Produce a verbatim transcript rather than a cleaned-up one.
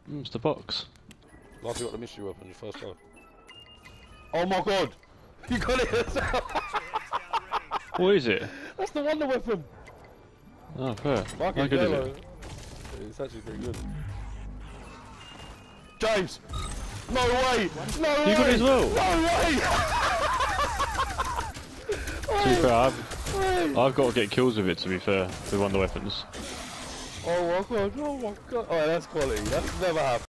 Mm, it's the box. Last you got the mystery weapon, your first time. Oh my god! You got it yourself! What is it? That's the wonder weapon! Oh, fair. Mark How it good is yellow. it? It's actually pretty good. James! No way! No way! You got it as well? No way! To be fair, I've, I've got to get kills with it, to be fair, with one of the weapons. Oh my god, oh my god. Oh, that's quality. That's never happened.